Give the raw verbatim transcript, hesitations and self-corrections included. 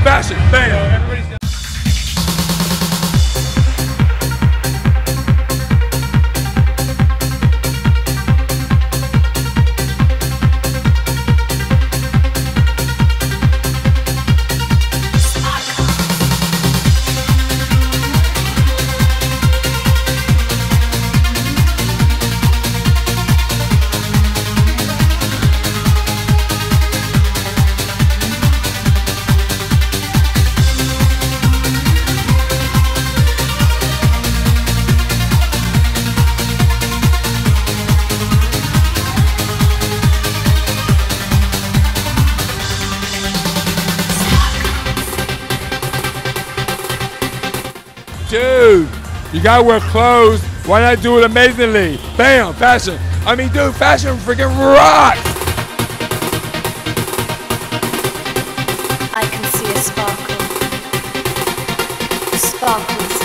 fashion, bam. Everybody's got dude, you gotta wear clothes. Why not do it amazingly? Bam, fashion. I mean, dude, fashion freaking rocks. I can see a sparkle. Sparkles